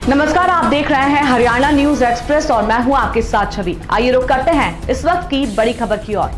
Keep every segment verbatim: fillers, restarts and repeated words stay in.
नमस्कार, आप देख रहे हैं हरियाणा न्यूज एक्सप्रेस और मैं हूं आपके साथ छवि। आइए रुक करते हैं इस वक्त की बड़ी खबर की ओर।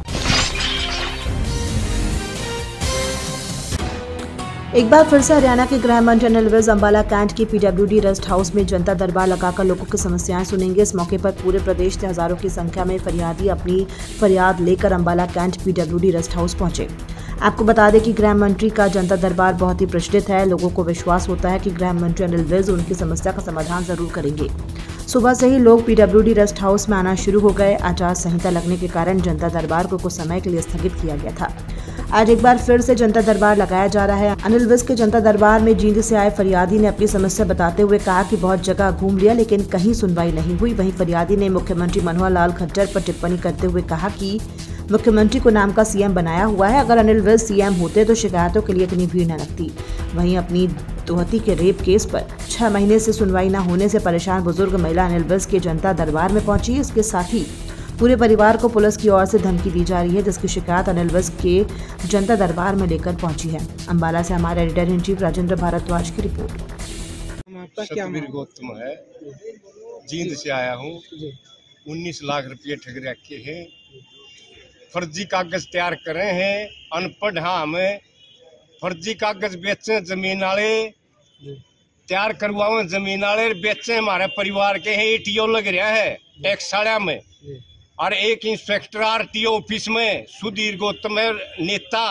एक बार फिर से हरियाणा के गृह मंत्री अनिल विज अंबाला कैंट की पीडब्ल्यूडी रेस्ट हाउस में जनता दरबार लगाकर लोगों की समस्याएं सुनेंगे। इस मौके पर पूरे प्रदेश से हजारों की संख्या में फरियादी अपनी फरियाद लेकर Ambala cantt PWD rest house पहुंचे। आपको बता दें कि गृह मंत्री का जनता दरबार बहुत ही प्रचलित है। लोगों को विश्वास होता है कि गृह मंत्री अनिल विज उनकी समस्या का समाधान जरूर करेंगे। सुबह से ही लोग पीडब्ल्यूडी रेस्ट हाउस में आना शुरू हो गए। आचार संहिता लगने के कारण जनता दरबार को कुछ समय के लिए स्थगित किया गया था। आज एक बार फिर से जनता दरबार लगाया जा रहा है। अनिल विज के जनता दरबार में जींद से आए फरियादी ने अपनी समस्या बताते हुए कहा कि बहुत जगह घूम लिया लेकिन कहीं सुनवाई नहीं हुई। वहीं फरियादी ने मुख्यमंत्री मनोहर लाल खट्टर पर टिप्पणी करते हुए कहा कि मुख्यमंत्री को नाम का सीएम बनाया हुआ है, अगर अनिल विज सीएम होते तो शिकायतों के लिए इतनी भीड़ न लगती। वहीं अपनी दोहती के रेप केस पर छह महीने से सुनवाई न होने से परेशान बुजुर्ग महिला अनिल विज के जनता दरबार में पहुंची। इसके साथ ही पूरे परिवार को पुलिस की ओर से धमकी दी जा रही है, जिसकी शिकायत अनिल विज के जनता दरबार में लेकर पहुंची है। अंबाला से हमारे editor in chief Rajendra Bhardwaj की रिपोर्ट। सतबीर गौतम है, जींद से आया हूँ। उन्नीस लाख रुपये ठग रखे हैं, फर्जी कागज तैयार करे हैं, अनपढ़ हाँ हमें फर्जी कागज बेचे जमीन वाले, तैयार करवाओ जमीन वाले बेचे हमारे परिवार के हैं। एटीओ लग रहा है एक साड़ा में और एक इंस्पेक्टर आरटीओ ऑफिस में सुधीर गौतम है नेता,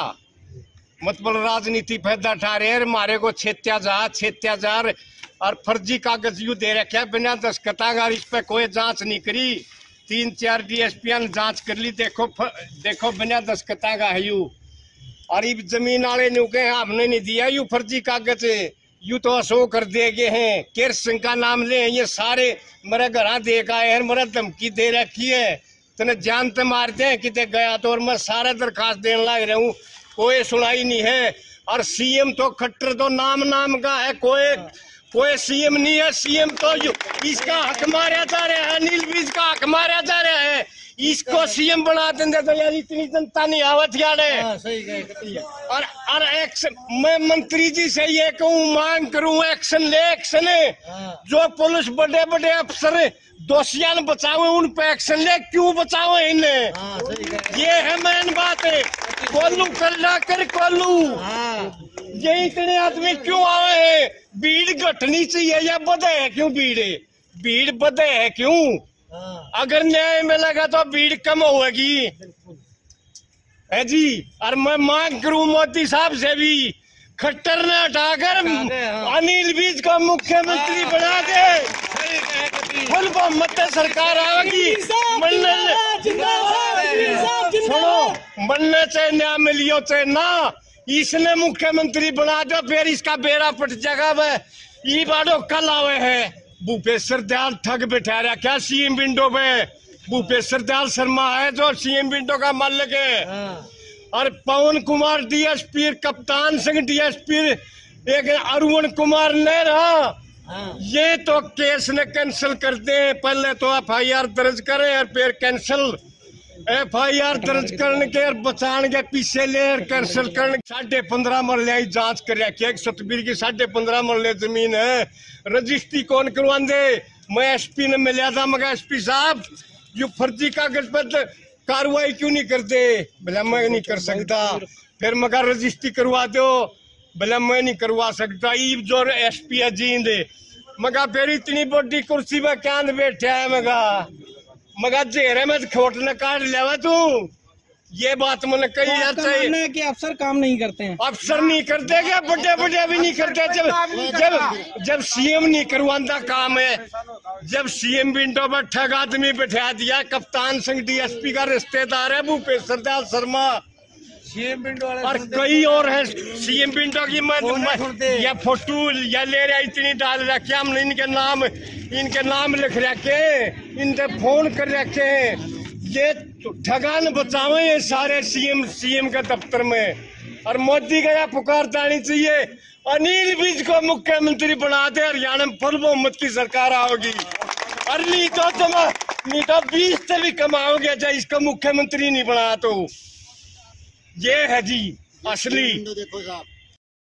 मतलब राजनीति फायदा उठा रहे हैं। हमारे को छेत्या जा छेत्या जा और फर्जी कागज यू दे रखे बिना दस्खता। इस पे कोई जांच नहीं करी, तीन चार डीएसपी ने जांच कर ली, देखो देखो बिना दस्खता का है यू। और ये जमीन वाले ने कहे हमने नहीं दिया यू फर्जी कागज, यू तो असो कर दे गए हैं। केर सिंह का नाम ले, ये सारे मेरे घर देख आए हैं, मेरा धमकी दे रखी है, तेने जान ते मारते हैं कि गया तो। और मैं सारा दरखास्त देने लग रहा हूँ, कोई सुनाई नहीं है। और सीएम तो खट्टर तो नाम नाम का है, कोई कोई सीएम नहीं है। सीएम तो इसका हक मारा जा रहा है, अनिल विज का हक मारा जा रहा है। इसको सीएम बना देंगे तो यार इतनी जनता नहीं आवत यार। और और एक्शन, मैं मंत्री जी से ये कहूँ मांग करूँ एक्शन ले, एक्शन जो पुलिस बड़े बड़े अफसर दोषियां ने बचाओ उन पे एक्शन ले, क्यों बचाओ इन्हें? ये है मेन बात है। कोल्लू कर कर कोल्लू ये इतने आदमी क्यों आए हैं? भीड़ घटनी चाहिए या बधे है क्यों? भीड़ भीड़ बधे है क्यों? अगर न्याय मिलेगा तो भीड़ कम होगी है जी। और मैं मांग करूं मोदी साहब से भी खट्टर ने हटाकर अनिल विज को मुख्यमंत्री बना दे। फुल बहुमत सरकार आएगी। सुनो, बनने चाहे न्याय मिलियो चाहे ना, इसने मुख्यमंत्री बना दो, फिर इसका बेड़ा पट जाएगा। वह ये बाड़ो कल आवे है भूपेश्वर दयाल ठग बैठा रहा क्या सीएम विंडो पे। भूपेश्वर दयाल शर्मा है जो सीएम विंडो का मालिक है। और पवन कुमार डीएसपी, कप्तान सिंह डीएसपी, एक अरुण कुमार ने रहा, ये तो केस ने कैंसिल करते हैं। पहले तो एफ आई आर दर्ज करें और फिर कैंसिल। एफ आई आर दर्ज करने के और बचाने के पीछे ले कैंसिल करने। साढ़े पंद्रह मरले जांच कर रखी, सतबीर की साढ़े पंद्रह मरले जमीन है। रजिस्ट्री कौन करवा दे? मैं एसपी ने मिला था, मगर एसपी साहब जो फर्जी कागज पर कार्रवाई क्यों नहीं करते? भला मैं नहीं कर सकता। फिर मगर रजिस्ट्री करवा दो, भला मैं नहीं करवा सकता। ये जो एसपी है जींद, मगर फिर इतनी बड़ी कुर्सी में क्या बैठा है? मगा मगर जेरे में खोट न काट लेवा तू। ये बात मैंने कही यार चाहिए कि अफसर काम नहीं करते हैं। अफसर नहीं करते क्या? बड़े बड़े भी नहीं करते। जब जब जब सीएम नहीं करवाता काम है, जब सीएम विंडो पर ठग आदमी बैठा दिया। कप्तान सिंह डीएसपी का रिश्तेदार है भूपेश्वर दयाल शर्मा, सीएम विंडो वाले और कई और है। सीएम विंडो की मैं या फोटो या ले रहा इतनी डाल रखे हमने, इनके नाम इनके नाम लिख रखे, इनके फोन कर रखे हैं। ये ठगान बचावे ये सारे सीएम सीएम के दफ्तर में। और मोदी का यह पुकार जानी चाहिए, अनिल विज को मुख्यमंत्री बना दे, हरियाणा में फुल बहुमत की सरकार आओगी। और नहीं तो तुम नहीं तो बीस से भी कमाओगे जब इसको मुख्यमंत्री नहीं बना तो। ये है जी असली।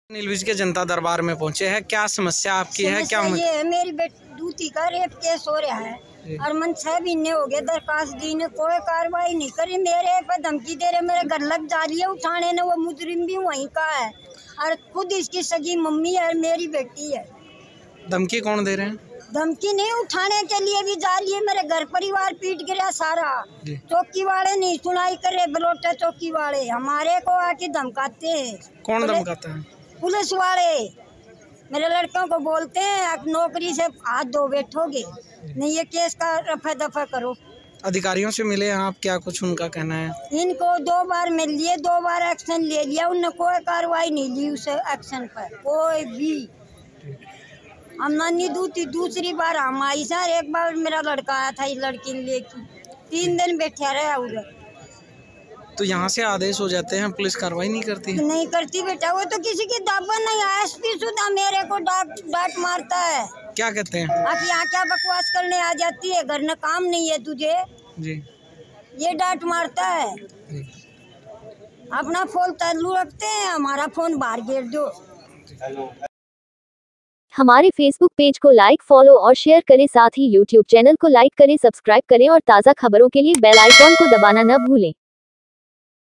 नीलविज के जनता दरबार में पहुंचे हैं, क्या समस्या आपकी है? क्या समस्या ये है, मेरी बेटी का रेप केस हो रहा है और मन छह महीने हो गए दरखास्त दी ने, कोई कार्रवाई नहीं करी। मेरे पे धमकी दे रहे, मेरे घर लग जा रही है उठाने ने, वो मुजरिम भी वहीं का है और खुद इसकी सगी मम्मी है और मेरी बेटी है। धमकी कौन दे रहे हैं? धमकी नहीं, उठाने के लिए भी जा रही है। मेरे घर परिवार पीट गिरा सारा। चौकी वाले नहीं सुनाई करे, बलोटा चौकी वाले हमारे को आके धमकाते हैं। कौन धमकाता है? पुलिस वाले मेरे लड़कों को बोलते हैं आप नौकरी से हाथ धो बैठोगे, नहीं ये केस का रफा दफा करो। अधिकारियों से मिले आप, क्या कुछ उनका कहना है? इनको दो बार मिल लिए, दो बार एक्शन ले लिया, उनने कोई कार्रवाई नहीं ली उस एक्शन पर कोई भी। हम नानी दूती दूसरी बार हम आई सर, एक बार मेरा लड़का आया था इस लड़की लेके, तीन दिन बैठा रहा उधर। तो यहाँ से आदेश हो जाते हैं, पुलिस कार्रवाई नहीं करती है? नहीं करती बेटा, वो तो किसी की दावा नहीं है। एसपी सुधा मेरे को डांट डांट मारता है। क्या कहते हैं? आप यहाँ क्या बकवास करने आ जाती है, घर में काम नहीं है तुझे जी, ये डांट मारता है जी। अपना फोन चालू रखते हैं, हमारा फोन बाहर गिर दो। हमारे फेसबुक पेज को लाइक, फॉलो और शेयर करें, साथ ही यूट्यूब चैनल को लाइक करें, सब्सक्राइब करें और ताज़ा खबरों के लिए बेल आइकॉन को दबाना न भूलें।